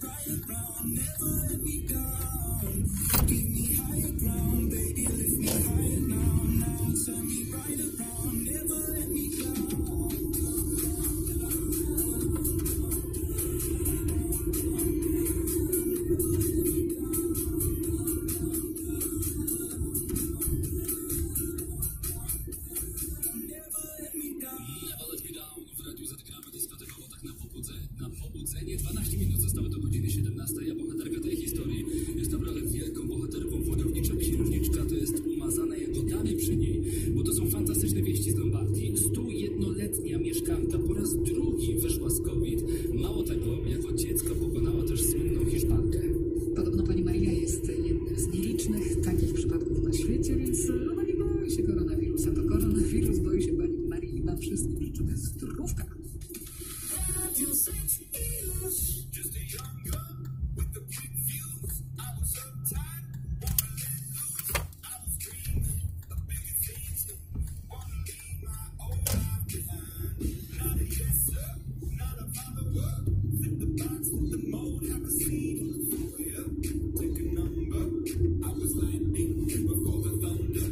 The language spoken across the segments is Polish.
Pobudzenie 12 minut zostały do godziny 17, a bohaterka tej historii jest naprawdę wielką bohaterką. Wojownicza księżniczka to jest umazana jagodami przy niej, bo to są fantastyczne wieści z Lombardii. 101-letnia mieszkanka po raz drugi wyszła z COVID. Mało tego, jako dziecko pokonała też słynną Hiszpankę. Podobno pani Maria jest jednym z nielicznych takich przypadków na świecie, więc ona nie boi się koronawirusa. To koronawirus boi się pani Marii i wam wszystkim życzę zdrówka. Just a young gun with the quick fuse. I was uptight, wanna let loose. I was dreaming of bigger things. Wanna leave my old life behind. Not a yes sir, not a follower. Fit the box, fit the mold, have a scene. Yeah, take a number. I was lightning before the thunder.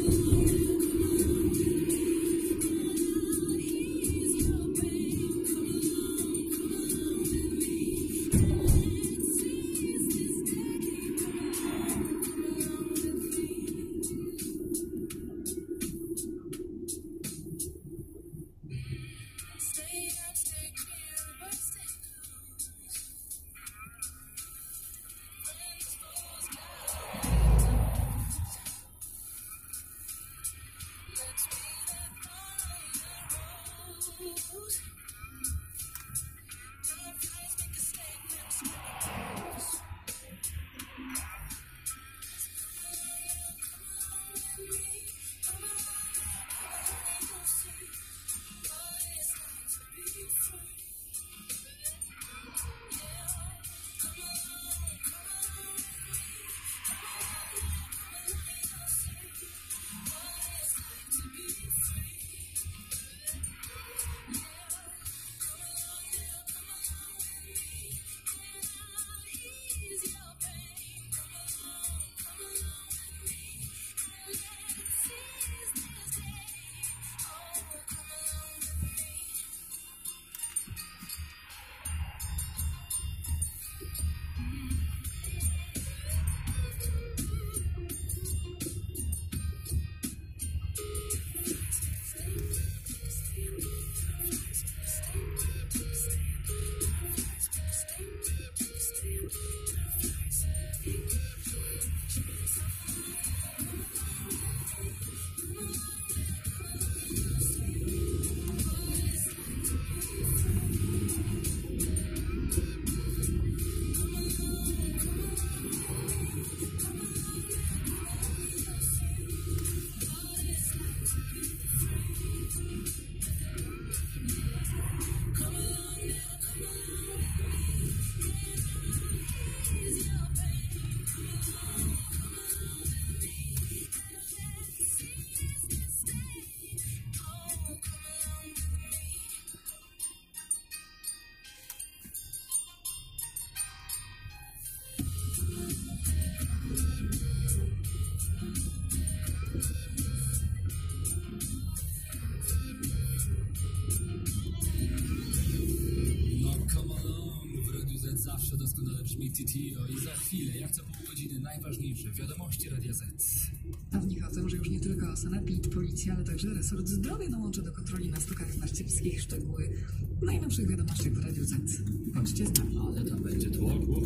Zawsze doskonale brzmi TTO i za chwilę, jak co pół godziny, najważniejsze wiadomości Radia Z. A w nich chodzą, że już nie tylko sanepid, policja, ale także resort zdrowia dołączy do kontroli na stokach narciarskich. Szczegóły najnowszych wiadomości w Radiu Z. Bądźcie z nami. Ale tam będzie tłok.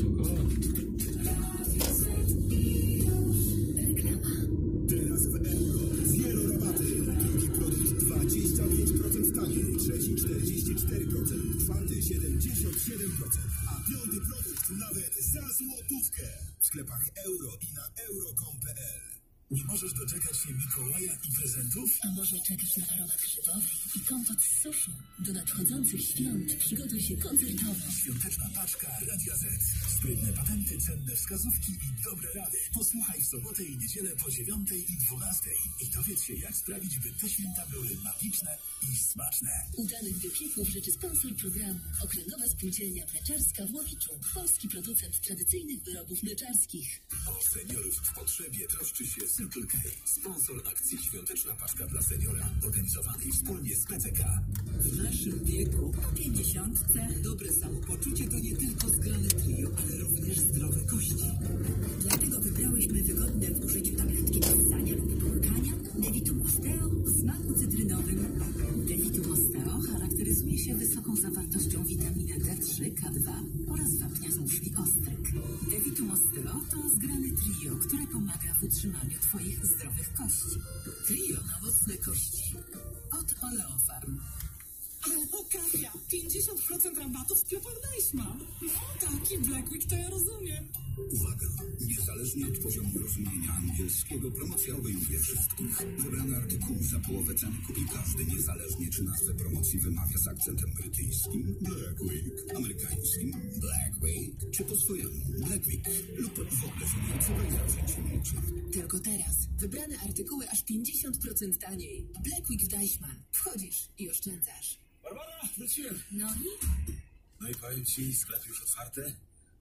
Teraz w euro. Wielorabaty. Drugi produkt 25% taniej. Trzeci 44%. Czwarty 77%. A piąty produkt nawet za złotówkę. W sklepach euro i na euro.com.pl. Nie możesz doczekać się Mikołaja i prezentów? A może czekasz na aromat grzybowy i kompot z suszu? Do nadchodzących świąt przygotuj się koncertowo. Świąteczna paczka Radia Z. Sprytne patenty, cenne wskazówki i dobre rady. Posłuchaj w sobotę i niedzielę po 9 i 12. I dowiedz się, jak sprawić, by te święta były magiczne i smaczne. Udanych wypieków życzy sponsor programu. Okręgowa Spółdzielnia Mleczarska w Łowiczu. Polski producent tradycyjnych wyrobów mleczarskich. O seniorów w potrzebie troszczy się Circle K. Sponsor akcji Świąteczna Paczka dla Seniora. Organizowanej wspólnie z PCK. W naszym wieku, po 50, dobre samopoczucie to nie tylko zgrane trio, ale również zdrowe kości. Dlatego wybrałyśmy wygodne w użyciu tabletki do ssania lub połykania Devitum Osteo w smaku cytrynowym. Devitum Osteo charakteryzuje się wysoką zawartością witaminy D3, K2 oraz wapnia z muszli ostryg. Devitum Osteo to zgrane trio, które pomaga w utrzymaniu Twoich zdrowych kości. Trio na mocne kości. Od Oleofarm. Ale okazja! 50% rabatów w sklepach Deichmann. No, taki Black Week to ja rozumiem. Uwaga! Niezależnie od poziomu rozumienia angielskiego, promocja obejmuje wszystkich. Wybrane artykuły za połowę ceny kupi każdy, niezależnie czy nazwę promocji wymawia z akcentem brytyjskim Black Week, amerykańskim Black Week, czy po swojemu Black Week lub w ogóle wymieniającego rozwinięcie milczy. Tylko teraz. Wybrane artykuły aż 50% taniej. Black Week w Deichmann. Wchodzisz i oszczędzasz. Barbara, wróciłem! No i? No i powiem ci, sklepy już otwarte.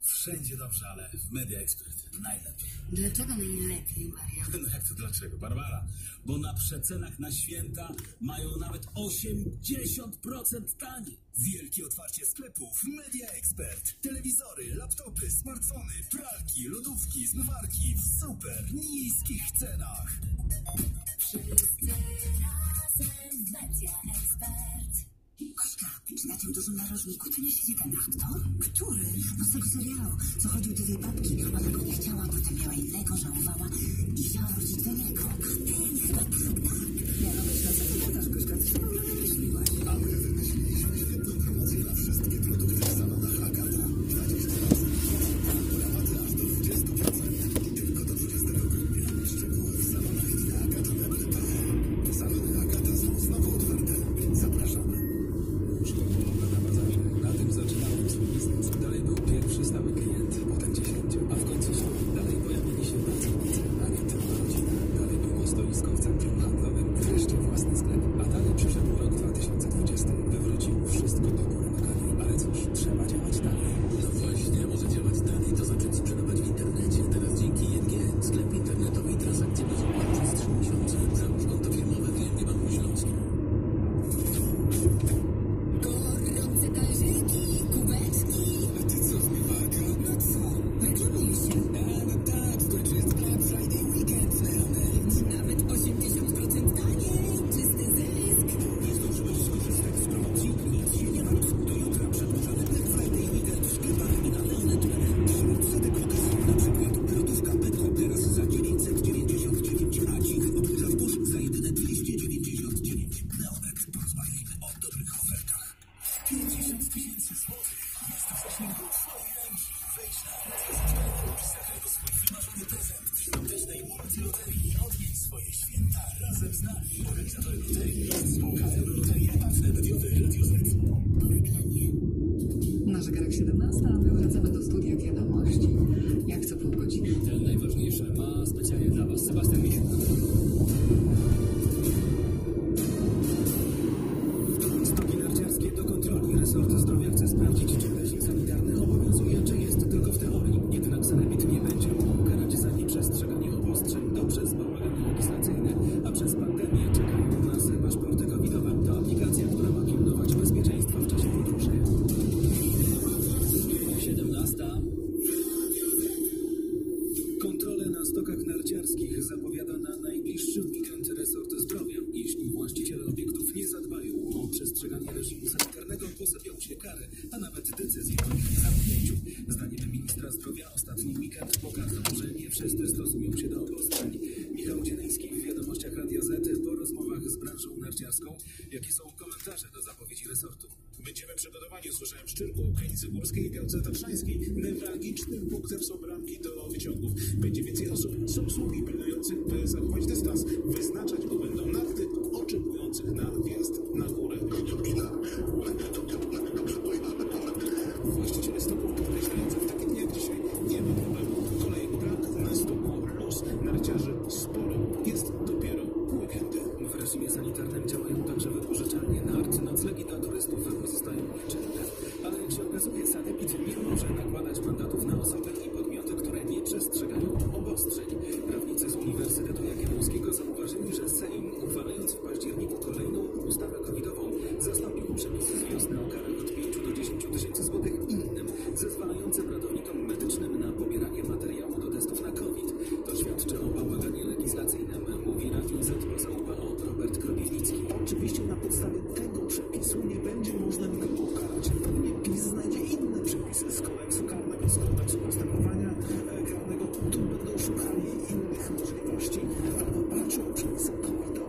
Wszędzie dobrze, ale w Media Expert najlepiej. Dlaczego najlepiej, Maria? No jak to dlaczego, Barbara? Bo na przecenach na święta mają nawet 80% taniej. Wielkie otwarcie sklepów Media Expert. Telewizory, laptopy, smartfony, pralki, lodówki, zmywarki w super niskich cenach. Wszyscy razem Media Expert. Kośka, czy na tym dużym narożniku to nie siedzi ten aktor? Który? No z tego serialu, co chodził do tej babki. Ona go nie chciała, potem miała innego, żałowała i chciała wrócić do niego. A ten chyba tak. Ja no myślę, co ty gadasz, Kośka, ty chyba mnie wymyśliłaś. A my wymyśliliśmy świetną promocję na wszystkie produkty w salonach Agata. 20% rabaty aż do 20%. Tylko do 20 grudnia. Szczegóły w salonach i na agata.pl. Salony Agata są znowu otwarte, więc zapraszamy. Szkoła na bazarze. Na tym zaczynałem swój biznes. Dalej był pierwszy stały klient, potem 10, a w końcu 100. Dalej pojawili się pracownicy, agentywna rodzina. Dalej było stoisko w centrum handlowym, wreszcie własny sklep. A dalej przyszedł rok 2020. Wywrócił wszystko do góry nogami. Ale cóż, trzeba działać dalej. No właśnie, może działać dalej, to zacząć sprzedawać w internecie. Teraz dzięki ING sklep internetowy i transakcje bez opłat przez 3 miesiące. Załóż konto firmowe w ING Banku Śląskim. Gorące talerzyki, kubeczki. A ty co, zmywarka? No co? Reklamujesz się. No tak, w końcu jest Black Friday Weekend w Neonet. Nawet 80% taniej. Czysty zysk. Nie zdążyłeś skorzystać z promocji? Nic się nie martw. Do jutra przedłużony Black Friday Weekend w sklepach i na Neonet.pl. Setek okazji, na przykład lodówka Petro teraz za 999, a dzik od Kraftus za jedyne 299. Neonet, porozmawiajmy o dobrych ofertach. 50 000 złotych jest w zasięgu twojej ręki. Wejdź na Media.pl i zagraj o swój wymarzony prezent w świątecznej multiloterii. Odwiedź swoje święta razem z nami. Organizatorem loterii jest spółka Euroloteria, partner mediowy Radio Z. Po reklamie. Na zegarek 17, a my wracamy do studia wiadomości. Jak co pół godziny. Te najważniejsze ma specjalnie dla Was Sebastian Misiuk. Stoki narciarskie do kontroli. Resort Zdrowia chce sprawdzić, czy reżim sanitarny obowiązuje, czy jest tylko w teorii. Jednak sanepid nie będzie mógł karać za nieprzestrzeganie obostrzeń. To przez bałagany legislacyjny, a przez pandemię czekają nas paszporty covidowe. To aplikacja, która ma pilnować bezpieczeństwa w czasie podróży. 17. Kontrolę na stokach narciarskich zapowiada na najbliższy weekend Resort Zdrowia. Jeśli właściciele obiektów nie zadbają o przestrzeganie reżimu sanitarnego, posypią się kary, a nawet decyzje o ich zamknięciu. Zdaniem ministra zdrowia ostatni weekend pokazał, że nie wszyscy stosują się do obostrzeń. Michał Dzieleński w wiadomościach Radia Z po rozmowach z branżą narciarską. Jakie są komentarze do zapowiedzi resortu? Będziemy przygotowani, usłyszałem w Szczyrku, Krynicy Górskiej i Białce Tatrzańskiej. Newralgicznym punktem są bramki do wyciągów. Będzie więcej osób. Są sługi pilnujących, by zachować dystans. Wyznaczać go będą narty oczekujących na wjazd na górę. Właściciele stoków podkreślają, że w takie dni jak dzisiaj nie ma problemu. Kolejek brak, na stoku luz, narciarzy sporo. Jest dopiero weekendy. W reżimie sanitarnym działają także wypożyczalnie nart. Noclegi dla turystów pozostają nieczynne. Ale jak się okazuje, sanepid nie może nakładać mandatów na osoby i podmioty, które nie przestrzegają obostrzeń. Prawnicy z Uniwersytetu Jagiellońskiego zauważyli, że Sejm, uchwalając w październiku kolejną ustawę covidową, zastąpił przepisy z wiosny o karach od 5 do 10 tysięcy złotych innym, zezwalającym ratownikom medycznym na pobieranie materiału do testów na COVID. To świadczy o bałaganie legislacyjnym, mówi Radiu Z poza UPO Robert Kropiwnicki. Oczywiście na podstawie tego przepisu nie będzie można nikogo ukarać. Pewnie PiS znajdzie inne przepisy z kodeksu karnego, z kodeksu postępowania karnego. Tu będą szukali innych możliwości, ale w oparciu o przepisy covidowe